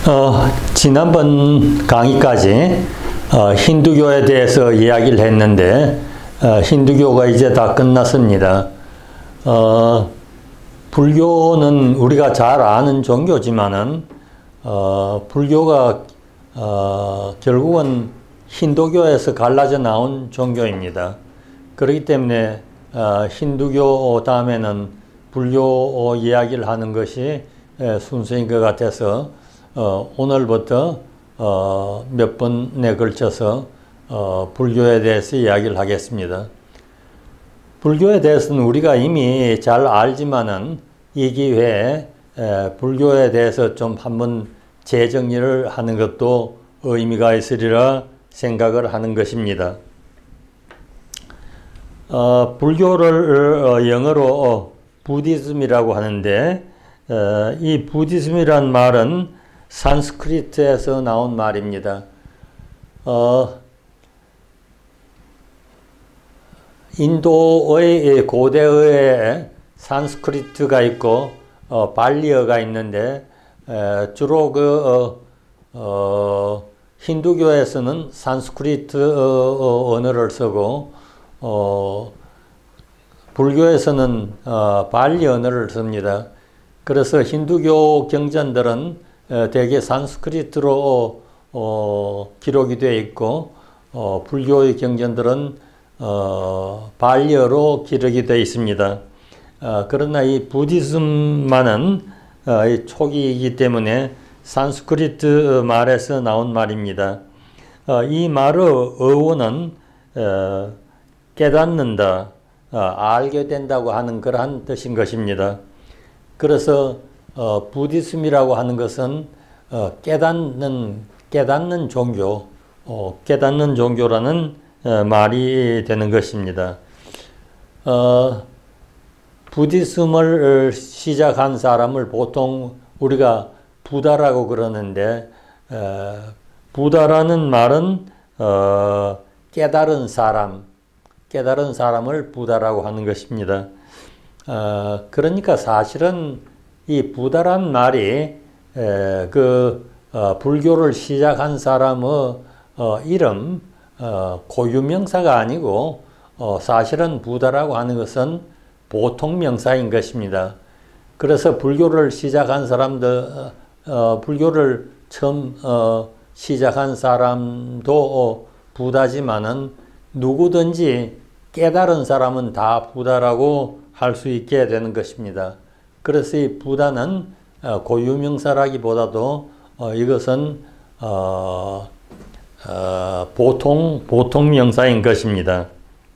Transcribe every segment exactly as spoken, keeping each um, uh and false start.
어, 지난번 강의까지 어, 힌두교에 대해서 이야기를 했는데 어, 힌두교가 이제 다 끝났습니다. 어, 불교는 우리가 잘 아는 종교지만은 어, 불교가 어, 결국은 힌두교에서 갈라져 나온 종교입니다. 그렇기 때문에 어, 힌두교 다음에는 불교 이야기를 하는 것이 에, 순서인 것 같아서 어, 오늘부터 어, 몇 번에 걸쳐서 어, 불교에 대해서 이야기를 하겠습니다. 불교에 대해서는 우리가 이미 잘 알지만은 이 기회에 에, 불교에 대해서 좀 한번 재정리를 하는 것도 의미가 있으리라 생각을 하는 것입니다. 어, 불교를 어, 영어로 어, 부디즘이라고 하는데 어, 이 부디즘이란 말은 산스크리트에서 나온 말입니다. 어, 인도의 고대어에 산스크리트가 있고 어, 발리어가 있는데 에, 주로 그 어, 어, 힌두교에서는 산스크리트 어, 언어를 쓰고 어, 불교에서는 어, 발리 언어를 씁니다. 그래서 힌두교 경전들은 어, 대개 산스크리트로 어, 기록이 되어 있고 어, 불교의 경전들은 어, 발리어로 기록이 되어 있습니다. 어, 그러나 이 부디즘만은 어, 이 초기이기 때문에 산스크리트 말에서 나온 말입니다. 어, 이 말의 어원은 어, 깨닫는다, 어, 알게 된다고 하는 그러한 뜻인 것입니다. 그래서 어, 부디즘이라고 하는 것은 어, 깨닫는 깨닫는 종교, 어, 깨닫는 종교라는 어, 말이 되는 것입니다. 어, 부디즘을 시작한 사람을 보통 우리가 부다라고 그러는데 어, 부다라는 말은 어, 깨달은 사람, 깨달은 사람을 부다라고 하는 것입니다. 어, 그러니까 사실은 이 부다란 말이 에, 그 어, 불교를 시작한 사람의 어, 이름, 어, 고유명사가 아니고 어, 사실은 부다라고 하는 것은 보통 명사인 것입니다. 그래서 불교를 시작한 사람들, 어, 불교를 처음 어, 시작한 사람도 어, 부다지만은 누구든지 깨달은 사람은 다 부다라고 할 수 있게 되는 것입니다. 그래서 이 부다는 어, 고유명사라기보다도 어, 이것은 어, 어, 보통 보통 명사인 것입니다.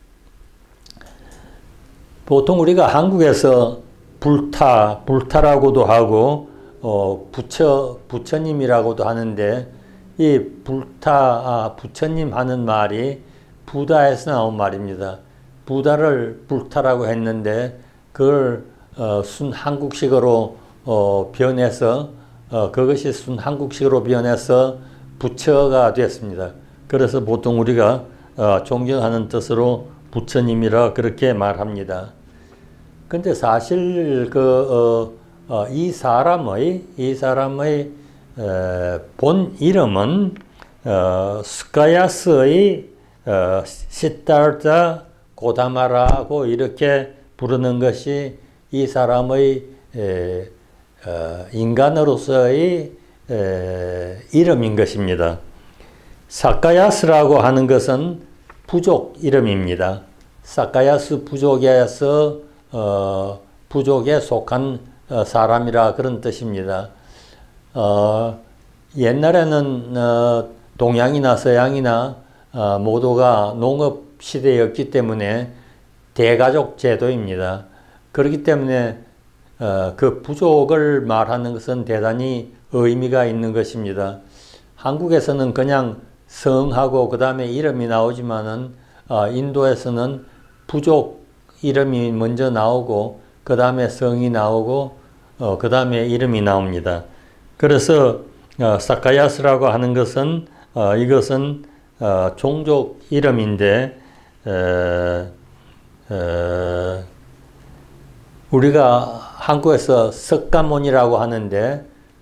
보통 우리가 한국에서 불타, 불타라고도 하고 어, 부처, 부처님이라고도 하는데 이 불타, 아, 부처님 하는 말이 부다에서 나온 말입니다. 부다를 불타라고 했는데 그걸 어, 순 한국식으로 어, 변해서 어, 그것이 순 한국식으로 변해서 부처가 됐습니다. 그래서 보통 우리가 어, 존경하는 뜻으로 부처님이라 그렇게 말합니다. 근데 사실 그, 어, 어, 이 사람의, 이 사람의 에, 본 이름은 어, 스카야스의 어, 시타르타 고다마라고 이렇게 부르는 것이 이 사람의 에, 어, 인간으로서의 에, 이름인 것입니다. 사카야스라고 하는 것은 부족 이름입니다. 사카야스 부족에서 어, 부족에 속한 어, 사람이라 그런 뜻입니다. 어, 옛날에는 어, 동양이나 서양이나 어, 모두가 농업 시대였기 때문에 대가족 제도입니다. 그렇기 때문에 어, 그 부족을 말하는 것은 대단히 의미가 있는 것입니다. 한국에서는 그냥 성하고 그 다음에 이름이 나오지만은 어, 인도에서는 부족 이름이 먼저 나오고 그 다음에 성이 나오고 어, 그 다음에 이름이 나옵니다. 그래서 어, 사카야스라고 하는 것은 어, 이것은 어, 종족 이름인데 에, 에, 우리가 한국에서 석가모니라고 하는데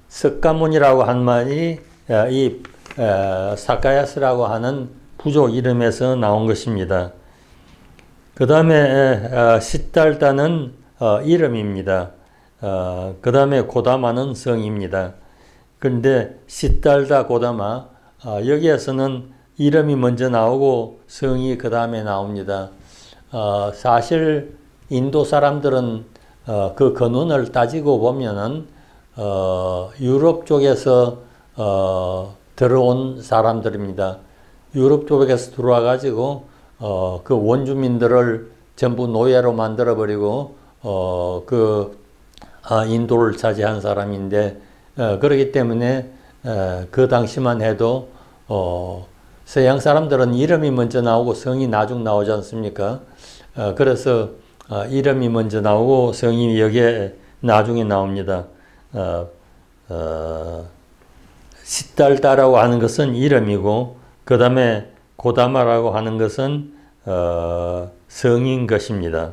석가모니라고 한 말이 이 사카야스라고 하는 부족 이름에서 나온 것입니다. 그 다음에 시달다는 이름입니다. 그 다음에 고다마는 성입니다. 그런데 시달다 고다마 여기에서는 이름이 먼저 나오고 성이 그 다음에 나옵니다. 사실 인도 사람들은 그 근원을 따지고 보면은 유럽 쪽에서 들어온 사람들입니다. 유럽 쪽에서 들어와 가지고 어, 그 원주민들을 전부 노예로 만들어 버리고 어, 그 아, 인도를 차지한 사람인데 어, 그렇기 때문에 어, 그 당시만 해도 어, 서양 사람들은 이름이 먼저 나오고 성이 나중 나오지 않습니까? 어, 그래서 어, 이름이 먼저 나오고 성이 여기에 나중에 나옵니다. 어, 어, 시달다라고 하는 것은 이름이고 그 다음에 고다마라고 하는 것은 어, 성인 것입니다.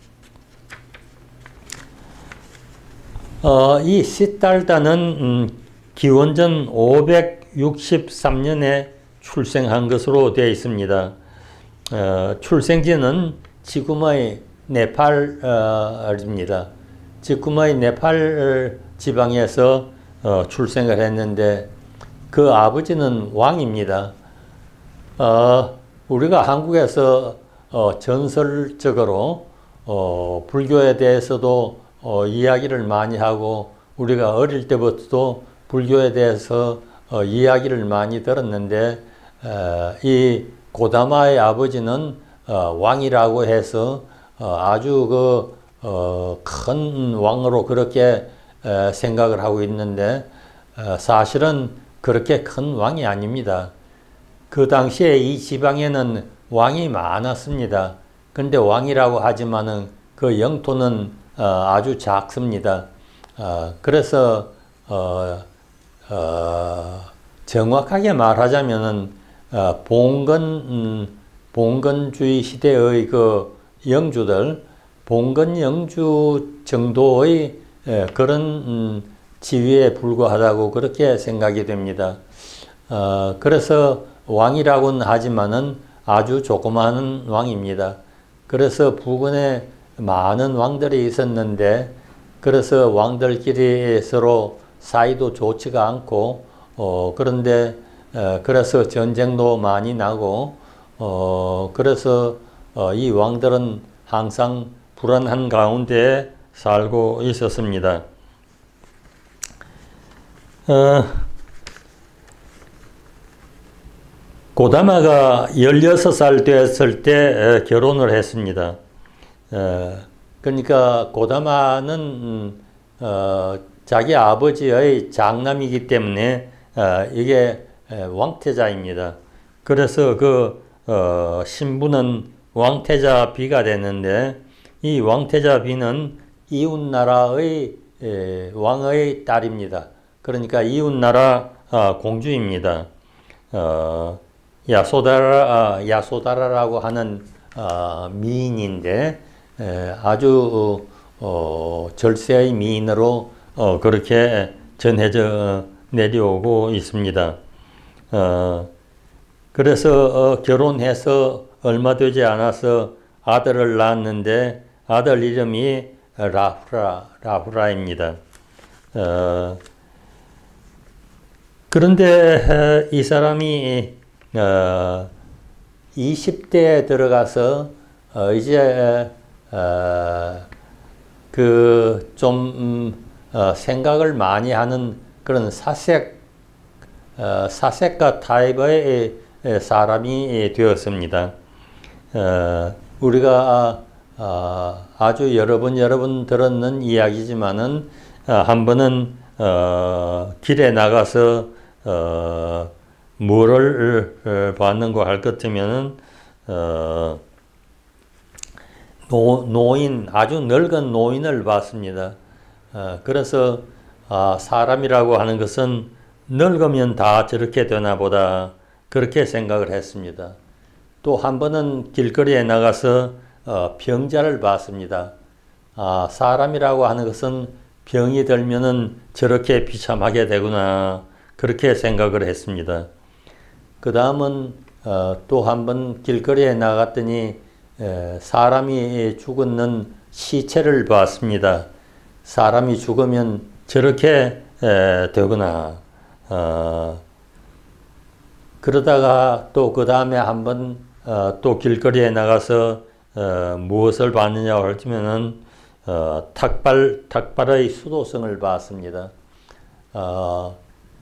어, 이 시달다는 음, 기원전 오백육십삼 년에 출생한 것으로 되어 있습니다. 어, 출생지는 지금의 네팔입니다. 지금의 네팔 지방에서 어, 출생을 했는데 그 아버지는 왕입니다. 어, 우리가 한국에서 어, 전설적으로 어, 불교에 대해서도 어, 이야기를 많이 하고 우리가 어릴 때부터도 불교에 대해서 어, 이야기를 많이 들었는데 어, 이 고다마의 아버지는 어, 왕이라고 해서 어, 아주 그, 어, 큰 왕으로 그렇게 에, 생각을 하고 있는데 어, 사실은 그렇게 큰 왕이 아닙니다. 그 당시에 이 지방에는 왕이 많았습니다. 그런데 왕이라고 하지만은 그 영토는 어, 아주 작습니다. 어, 그래서 어, 어, 정확하게 말하자면은 어, 봉건 음, 봉건주의 시대의 그 영주들, 봉건 영주 정도의 예, 그런 음, 지위에 불과하다고 그렇게 생각이 됩니다. 어, 그래서 왕이라고는 하지만은 아주 조그마한 왕입니다. 그래서 부근에 많은 왕들이 있었는데 그래서 왕들끼리 서로 사이도 좋지가 않고 어, 그런데 어, 그래서 전쟁도 많이 나고 어, 그래서 어, 이 왕들은 항상 불안한 가운데 살고 있었습니다. 어, 고다마가 열여섯 살 됐을 때 결혼을 했습니다. 어, 그러니까 고다마는 음, 어, 자기 아버지의 장남이기 때문에 어, 이게 왕태자입니다. 그래서 그 어, 신부는 왕태자 비가 되는데 이 왕태자 비는 이웃나라의 에, 왕의 딸입니다. 그러니까 이웃나라 아, 공주입니다. 어, 야소다라, 아, 야소다라라고 하는 아, 미인인데 에, 아주 어, 절세의 미인으로 어, 그렇게 전해져 내려오고 있습니다. 어, 그래서 어, 결혼해서 얼마 되지 않아서 아들을 낳았는데 아들 이름이 라후라, 라후라입니다. 어, 그런데 이 사람이 어, 이십 대에 들어가서 어, 이제 어, 그 좀 음, 어, 생각을 많이 하는 그런 사색 어, 사색가 타입의 사람이 되었습니다. 어, 우리가 어, 아주 여러 번 여러 번 들었는 이야기지만은 어, 한 번은 어, 길에 나가서 어, 뭐를 봤는가 할 것 같으면은 어, 노, 노인 아주 늙은 노인을 봤습니다. 어, 그래서 아, 사람이라고 하는 것은 늙으면 다 저렇게 되나 보다 그렇게 생각을 했습니다. 또 한 번은 길거리에 나가서 어, 병자를 봤습니다. 아, 사람이라고 하는 것은 병이 들면은 저렇게 비참하게 되구나 그렇게 생각을 했습니다. 그 다음은 어, 또 한 번 길거리에 나갔더니 에, 사람이 죽었는 시체를 봤습니다. 사람이 죽으면 저렇게 에, 되구나. 어, 그러다가 또 그 다음에 한번 어, 또 길거리에 나가서 어, 무엇을 봤느냐고 하면은 어, 탁발, 탁발의 수도성을 봤습니다. 어,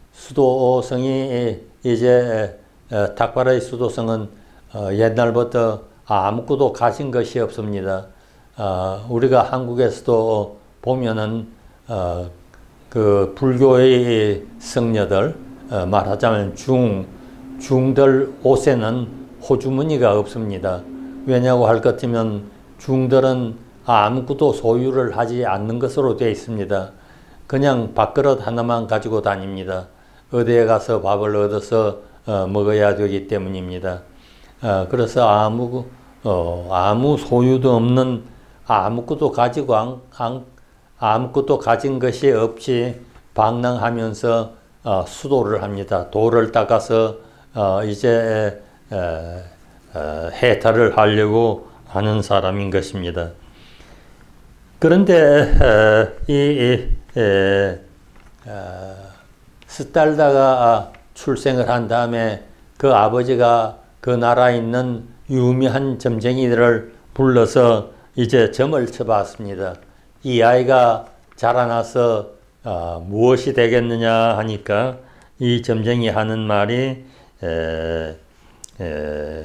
수도성이 이제 어, 탁발의 수도성은 어, 옛날부터 아무것도 가진 것이 없습니다. 어, 우리가 한국에서도 보면은 어, 그 불교의 성녀들 어, 말하자면 중 중들 옷에는 호주머니가 없습니다. 왜냐고 할 것 같으면 중들은 아무것도 소유를 하지 않는 것으로 되어 있습니다. 그냥 밥그릇 하나만 가지고 다닙니다. 어디에 가서 밥을 얻어서 어, 먹어야 되기 때문입니다. 어, 그래서 아무 어, 아무 소유도 없는 아무것도 가지고 안, 안, 아무것도 가진 것이 없이 방랑하면서 어, 수도를 합니다. 돌을 닦아서 어, 이제 에, 에, 해탈을 하려고 하는 사람인 것입니다. 그런데 에, 이, 이 에, 에, 스탈다가 출생을 한 다음에 그 아버지가 그 나라에 있는 유명한 점쟁이들을 불러서 이제 점을 쳐봤습니다. 이 아이가 자라나서 어, 무엇이 되겠느냐 하니까 이 점쟁이 하는 말이 에, 에,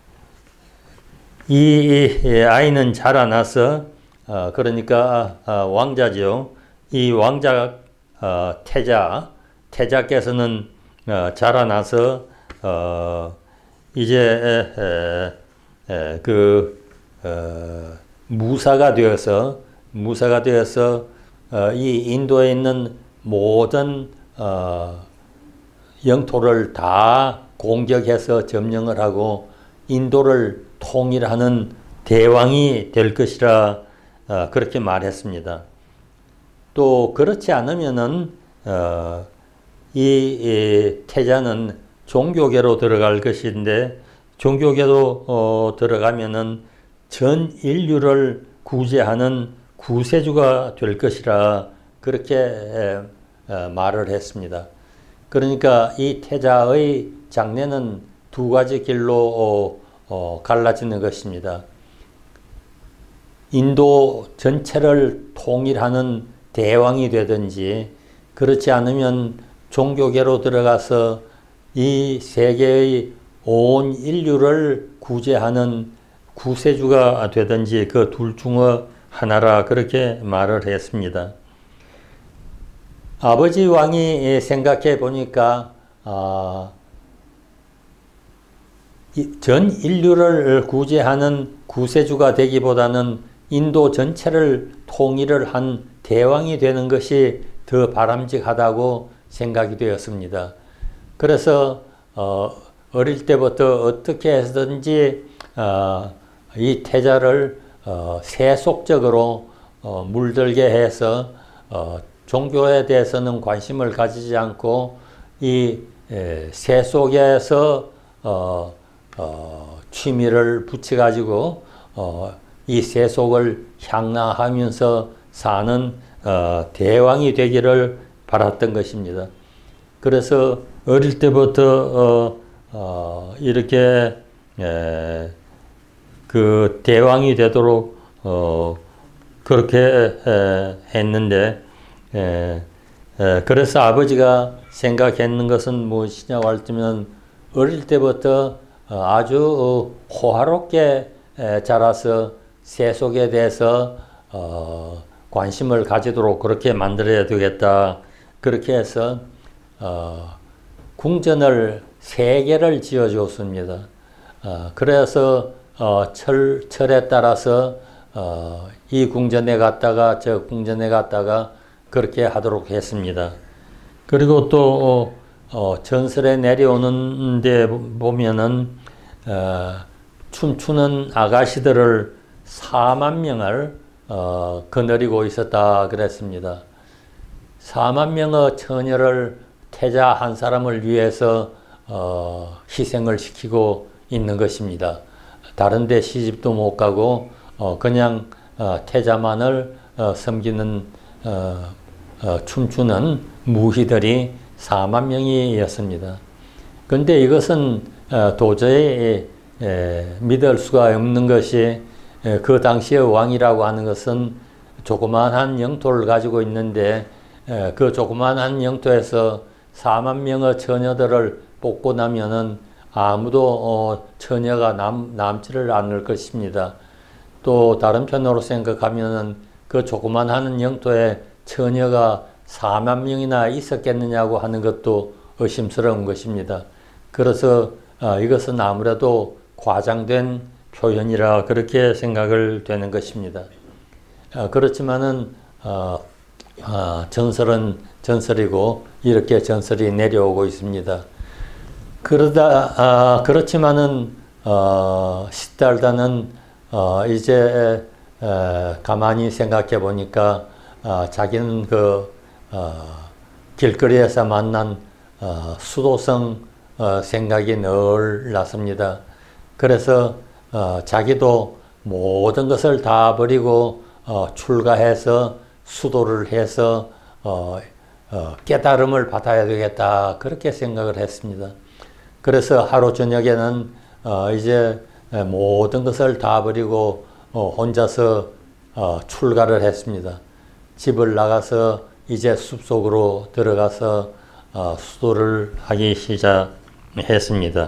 이, 이 아이는 자라나서 어, 그러니까 어, 왕자죠. 이 왕자 어, 태자 태자께서는 어, 자라나서 어, 이제 에, 에, 그 어, 무사가 되어서 무사가 되어서 어, 이 인도에 있는 모든 어, 영토를 다 공격해서 점령을 하고 인도를 통일하는 대왕이 될 것이라 어, 그렇게 말했습니다. 또 그렇지 않으면은 어, 이, 이 태자는 종교계로 들어갈 것인데 종교계로 어, 들어가면은 전 인류를 구제하는 구세주가 될 것이라 그렇게 에, 에, 말을 했습니다. 그러니까 이 태자의 장래는 두 가지 길로 어, 어, 갈라지는 것입니다. 인도 전체를 통일하는 대왕이 되든지 그렇지 않으면 종교계로 들어가서 이 세계의 온 인류를 구제하는 구세주가 되든지 그 둘 중의 하나라 그렇게 말을 했습니다. 아버지 왕이 생각해 보니까 어, 전 인류를 구제하는 구세주가 되기보다는 인도 전체를 통일을 한 대왕이 되는 것이 더 바람직하다고 생각이 되었습니다. 그래서 어, 어릴 때부터 어떻게 해서든지 어, 이 태자를 어, 세속적으로 어, 물들게 해서 어, 종교에 대해서는 관심을 가지지 않고 이 에, 세속에서 어, 어, 취미를 붙여가지고 어, 이 세속을 향락하면서 사는 어, 대왕이 되기를 바랐던 것입니다. 그래서 어릴 때부터 어, 어, 이렇게 에, 그 대왕이 되도록 어, 그렇게 에, 했는데 에, 에, 그래서 아버지가 생각했는 것은 무엇이냐고 할 때면 어릴 때부터 어, 아주 호화롭게 에, 자라서 세속에 대해서 어, 관심을 가지도록 그렇게 만들어야 되겠다. 그렇게 해서 어, 궁전을 세 개를 지어주었습니다. 어, 그래서 어, 철, 철에 따라서 어, 이 궁전에 갔다가 저 궁전에 갔다가 그렇게 하도록 했습니다. 그리고 또 어, 전설에 내려오는 데 보면은 어, 춤추는 아가씨들을 사만 명을 어, 거느리고 있었다 그랬습니다. 사만 명의 처녀를 태자 한 사람을 위해서 어, 희생을 시키고 있는 것입니다. 다른 데 시집도 못 가고 어, 그냥 어, 태자만을 어, 섬기는 어, 어, 춤추는 무희들이 사만 명이었습니다. 그런데 이것은 어, 도저히 에, 믿을 수가 없는 것이 에, 그 당시의 왕이라고 하는 것은 조그만한 영토를 가지고 있는데 에, 그 조그만한 영토에서 사만 명의 처녀들을 뽑고 나면은 아무도 어, 처녀가 남, 남지를 않을 것입니다. 또 다른 편으로 생각하면은 그 조그만한 영토에 처녀가 사만 명이나 있었겠느냐고 하는 것도 의심스러운 것입니다. 그래서 어, 이것은 아무래도 과장된 표현이라 그렇게 생각을 되는 것입니다. 어, 그렇지만은 어, 어, 전설은 전설이고 이렇게 전설이 내려오고 있습니다. 그러다 아, 그렇지만은 어, 시달다는 어, 이제 에, 가만히 생각해 보니까 어, 자기는 그 어, 길거리에서 만난 어, 수도성 어, 생각이 늘 났습니다. 그래서 어, 자기도 모든 것을 다 버리고 어, 출가해서 수도를 해서 어, 어, 깨달음을 받아야 되겠다 그렇게 생각을 했습니다. 그래서 하루 저녁에는 어, 이제 모든 것을 다 버리고 어, 혼자서 어, 출가를 했습니다. 집을 나가서 이제 숲속으로 들어가서 어, 수도를 하기 시작했습니다.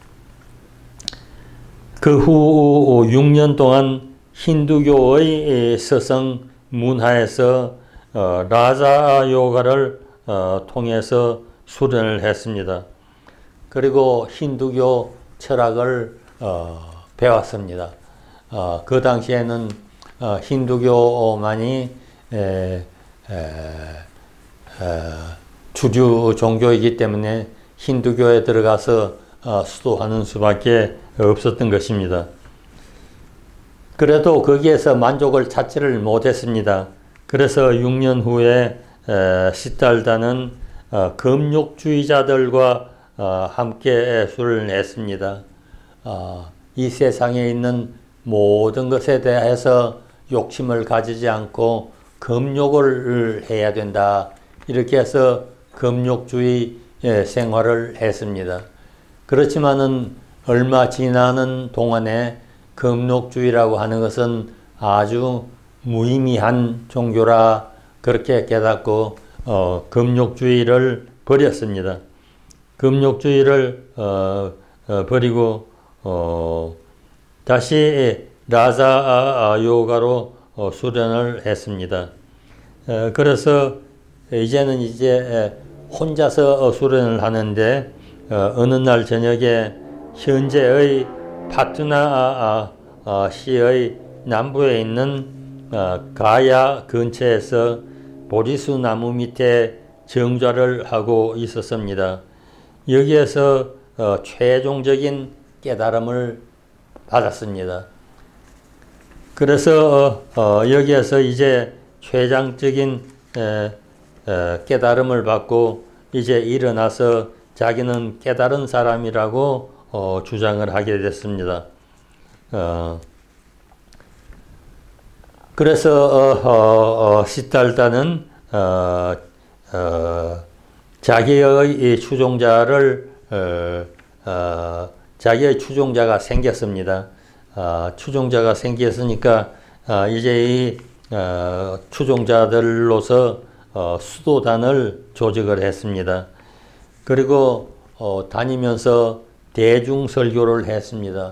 그 후 육 년 동안 힌두교의 서성 문화에서 어, 라자 요가를 어, 통해서 수련을 했습니다. 그리고 힌두교 철학을 어, 배웠습니다. 어, 그 당시에는 어, 힌두교만이 에, 에, 에, 주류 종교이기 때문에 힌두교에 들어가서 어, 수도하는 수밖에 없었던 것입니다. 그래도 거기에서 만족을 찾지를 못했습니다. 그래서 육 년 후에 에, 시달다는 어, 금욕주의자들과 어, 함께 술을 냈습니다. 어, 이 세상에 있는 모든 것에 대해서 욕심을 가지지 않고 금욕을 해야 된다. 이렇게 해서 금욕주의 생활을 했습니다. 그렇지만은 얼마 지나는 동안에 금욕주의라고 하는 것은 아주 무의미한 종교라 그렇게 깨닫고 어, 금욕주의를 버렸습니다. 금욕주의를 어, 어, 버리고 어, 다시 라자 요가로 어, 수련을 했습니다. 어, 그래서 이제는 이제 혼자서 수련을 하는데 어, 어느 날 저녁에 현재의 파트나 어, 시의 남부에 있는 어, 가야 근처에서 보리수 나무 밑에 정좌를 하고 있었습니다. 여기에서 어, 최종적인 깨달음을 받았습니다. 그래서 어, 어, 여기에서 이제 최장적인 에, 에, 깨달음을 받고 이제 일어나서 자기는 깨달은 사람이라고 어, 주장을 하게 됐습니다. 어, 그래서 어, 어, 어, 시달다는 어, 어, 자기의 추종자를 어, 어, 자기의 추종자가 생겼습니다. 어, 추종자가 생겼으니까 어, 이제 이 어, 추종자들로서 어, 수도단을 조직을 했습니다. 그리고 어, 다니면서 대중설교를 했습니다.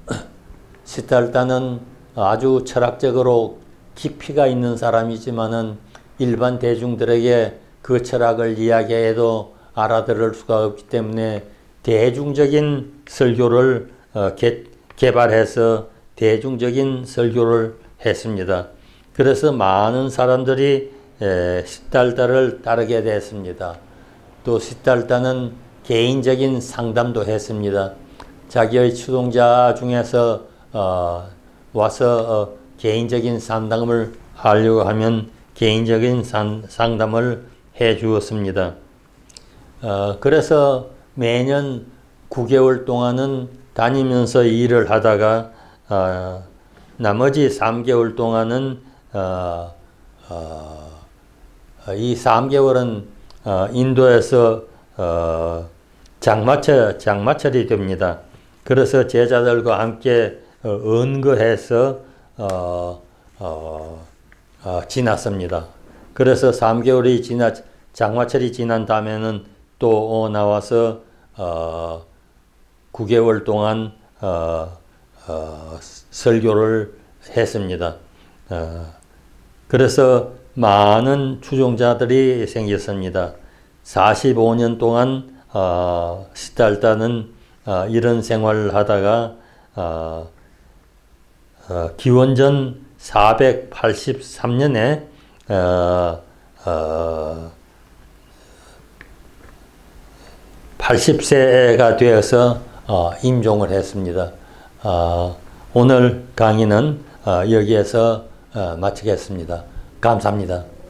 시달다는 아주 철학적으로 깊이가 있는 사람이지만은 일반 대중들에게 그 철학을 이야기해도 알아들을 수가 없기 때문에 대중적인 설교를 어, 개, 개발해서 대중적인 설교를 했습니다. 그래서 많은 사람들이 에, 시달다를 따르게 됐습니다. 또 시달다는 개인적인 상담도 했습니다. 자기의 추종자 중에서 어, 와서 어, 개인적인 상담을 하려고 하면 개인적인 상, 상담을 해 주었습니다. 어, 그래서 매년 구 개월 동안은 다니면서 일을 하다가 어, 나머지 삼 개월 동안은 어, 어, 이 삼 개월은 어, 인도에서 어, 장마철, 장마철이 됩니다. 그래서 제자들과 함께 어, 언거해서 어, 어, 어, 지났습니다. 그래서 삼 개월이 지나 장마철이 지난 다음에는 또 나와서 어, 구 개월 동안 어, 어, 설교를 했습니다. 어, 그래서 많은 추종자들이 생겼습니다. 사십오 년 동안 어, 시달다는 어, 이런 생활을 하다가 어, 어, 기원전 사백팔십삼 년에 어, 어, 팔십 세가 되어서 어, 임종을 했습니다. 어, 오늘 강의는 어, 여기에서 어, 마치겠습니다. 감사합니다.